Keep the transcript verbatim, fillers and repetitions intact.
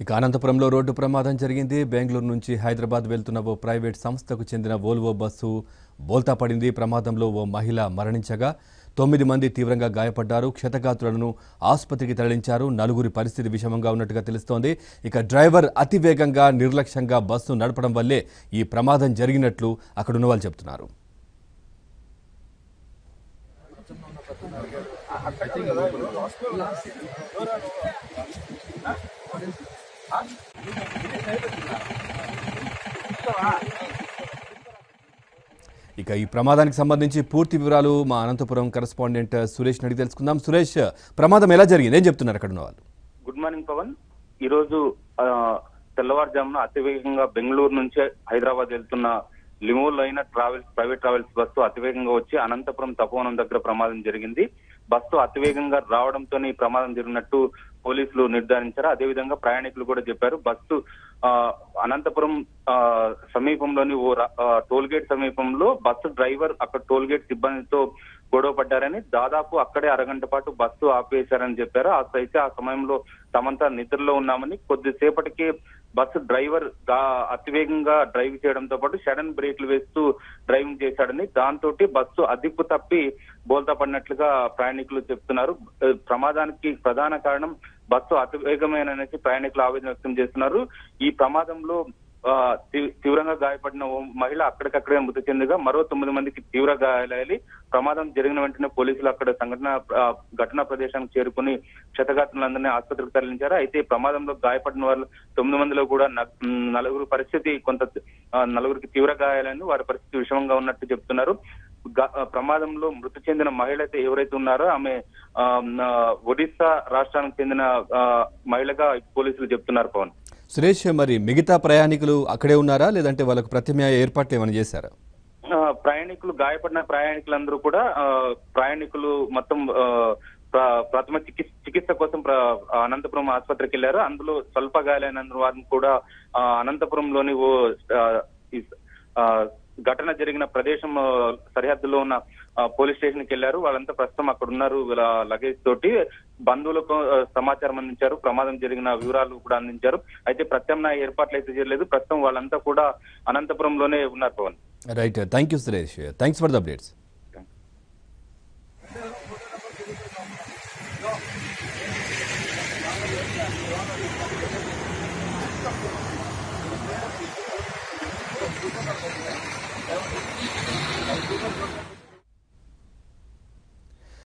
ఇక అనంతపురంలో రోడ్డు ప్రమాదం జరిగింది. బెంగళూరు నుంచి హైదరాబాద్ వెళ్తున్న ఓ ప్రైవేట్ సంస్థకు చెందిన వోల్వో బస్సు బోల్తా పడింది. ప్రమాదంలో ఓ మహిళ మరణించగా తొమ్మిది మంది తీవ్రంగా గాయపడ్డారు. క్షతగాత్రులను ఆసుపత్రికి తరలించారు. నలుగురి పరిస్థితి విషమంగా ఉన్నట్టుగా తెలుస్తోంది. ఇక డ్రైవర్ అతివేగంగా నిర్లక్ష్యంగా బస్సు నడపడం వల్లే ఈ ప్రమాదం జరిగినట్లు అక్కడున్న వాళ్ళు చెబుతున్నారు. ఇక ఈ ప్రమాదానికి సంబంధించి పూర్తి వివరాలు మా అనంతపురం కరెస్పాండెంట్ సురేష్ అడిగి తెలుసుకుందాం. సురేష్, ప్రమాదం ఎలా జరిగింది, ఏం చెప్తున్నారు అక్కడ ఉన్న వాళ్ళు? Good morning Pavan. ఈ రోజు తెల్లవారుజామున అతివేగంగా బెంగళూరు నుంచి హైదరాబాద్ వెళ్తున్న limo line travels private travels bus అతివేగంగా వచ్చి అనంతపురం తపోవనం దగ్గర ప్రమాదం జరిగింది. బస్సు అతివేగంగా రావడంతో ఈ ప్రమాదం జరిగినట్టు పోలీసులు నిర్ధారించారు. అదేవిధంగా ప్రయాణికులు కూడా చెప్పారు. బస్సు ఆ అనంతపురం ఆ సమీపంలోని ఓ టోల్ గేట్ సమీపంలో బస్సు డ్రైవర్ అక్కడ టోల్ గేట్ సిబ్బందితో గొడవ పడ్డారని, దాదాపు అక్కడే అరగంట పాటు బస్సు ఆపేశారని చెప్పారు. అయితే ఆ సమయంలో తమంతా నిద్రలో ఉన్నామని, కొద్దిసేపటికి బస్సు డ్రైవర్ అతివేగంగా డ్రైవ్ చేయడంతో పాటు సడన్ బ్రేక్లు వేస్తూ డ్రైవింగ్ చేశాడని, దాంతో బస్సు అదుపు తప్పి బోల్తా పడినట్లుగా ప్రయాణికులు చెప్తున్నారు. ప్రమాదానికి ప్రధాన కారణం బస్సు అతివేగమేననేసి ప్రయాణికులు ఆవేదన వ్యక్తం చేస్తున్నారు. ఈ ప్రమాదంలో తీవ్రంగా గాయపడిన ఓ మహిళ అక్కడికక్కడే మృతి చెందగా మరో తొమ్మిది మందికి తీవ్ర గాయాలయ్యాయి. ప్రమాదం జరిగిన వెంటనే పోలీసులు అక్కడ సంఘటన ఘటనా ప్రదేశానికి చేరుకుని క్షతగాత్రులందరినీ ఆసుపత్రికి తరలించారు. అయితే ప్రమాదంలో గాయపడిన వాళ్ళు తొమ్మిది మందిలో కూడా నలుగురు పరిస్థితి కొంత నలుగురికి తీవ్ర గాయాలని, వారి పరిస్థితి విషమంగా ఉన్నట్టు చెప్తున్నారు. ప్రమాదంలో మృతి చెందిన మహిళ అయితే ఎవరైతే ఉన్నారో ఆమె ఒడిశా రాష్ట్రానికి చెందిన మహిళగా పోలీసులు చెప్తున్నారు. పవన్, సురేష్, మరి మిగతా ప్రయాణికులు అక్కడే ఉన్నారా, లేదంటే వాళ్ళకు ప్రత్యామ్నాయ ఏర్పాట్లు ఏమైనా చేశారా? ప్రయాణికులు గాయపడిన ప్రయాణికులందరూ కూడా ప్రయాణికులు మొత్తం ప్రథమ చికిత్స చికిత్స కోసం అనంతపురం ఆసుపత్రికి వెళ్లారు. అందులో స్వల్ప గాయాలైన వారిని కూడా అనంతపురంలోని ఓ ఘటన జరిగిన ప్రదేశం సరిహద్దులో ఉన్న పోలీస్ స్టేషన్ కి వెళ్లారు. వాళ్ళంతా ప్రస్తుతం అక్కడ ఉన్నారు. లగేజ్ తోటి బంధువులకు సమాచారం అందించారు. ప్రమాదం జరిగిన వివరాలు కూడా అందించారు. అయితే ప్రత్యామ్నాయ ఏర్పాట్లు అయితే చేయలేదు. ప్రస్తుతం వాళ్ళంతా కూడా అనంతపురంలోనే ఉన్నారు. Pavan, right, thank you Suresh, thanks for the updates.